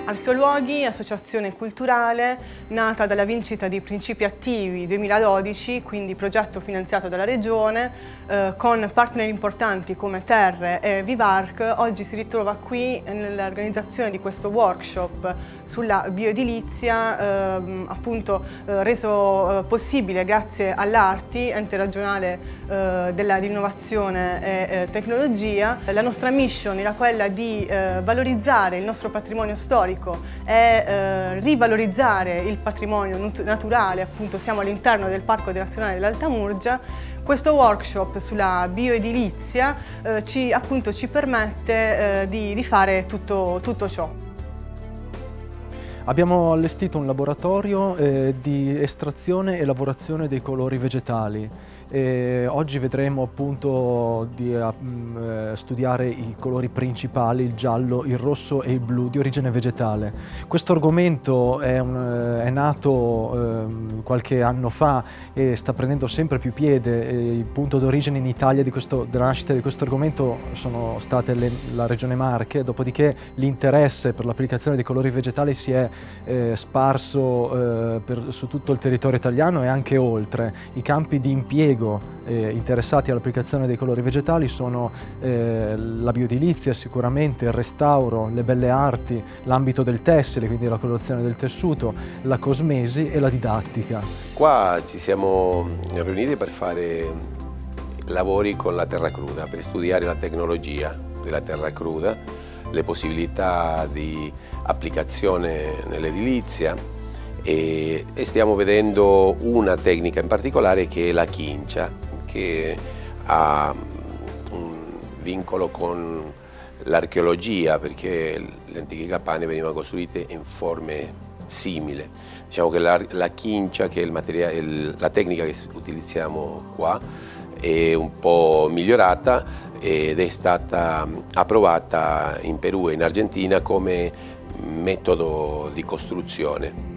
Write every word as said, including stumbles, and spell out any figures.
Archeoluoghi, associazione culturale nata dalla vincita di Principi Attivi duemiladodici, quindi progetto finanziato dalla Regione, eh, con partner importanti come Terre e Vivarc. Oggi si ritrova qui nell'organizzazione di questo workshop sulla bioedilizia, eh, appunto eh, reso eh, possibile grazie all'Arti, ente regionale eh, dell'innovazione e eh, tecnologia. La nostra mission era quella di eh, valorizzare il nostro patrimonio storico e eh, rivalorizzare il patrimonio naturale. Appunto siamo all'interno del Parco Nazionale dell'Alta Murgia. Questo workshop sulla bioedilizia eh, ci, appunto, ci permette eh, di, di fare tutto, tutto ciò. Abbiamo allestito un laboratorio eh, di estrazione e lavorazione dei colori vegetali. E oggi vedremo appunto di uh, studiare i colori principali, il giallo, il rosso e il blu di origine vegetale. Questo argomento è, un, è nato uh, qualche anno fa e sta prendendo sempre più piede. E il punto d'origine in Italia di questo, della nascita di questo argomento sono state le, la Regione Marche, dopodiché l'interesse per l'applicazione dei colori vegetali si è eh, sparso eh, per, su tutto il territorio italiano e anche oltre. I campi di impiego Eh, interessati all'applicazione dei colori vegetali sono eh, la bioedilizia sicuramente, il restauro, le belle arti, l'ambito del tessile, quindi la colorazione del tessuto, la cosmesi e la didattica. Qua ci siamo riuniti per fare lavori con la terra cruda, per studiare la tecnologia della terra cruda, le possibilità di applicazione nell'edilizia. E stiamo vedendo una tecnica in particolare che è la chincia, che ha un vincolo con l'archeologia, perché le antiche capanne venivano costruite in forme simili. Diciamo che la, la chincia, che è il materiale, il, la tecnica che utilizziamo qua, è un po' migliorata ed è stata approvata in Perù e in Argentina come metodo di costruzione.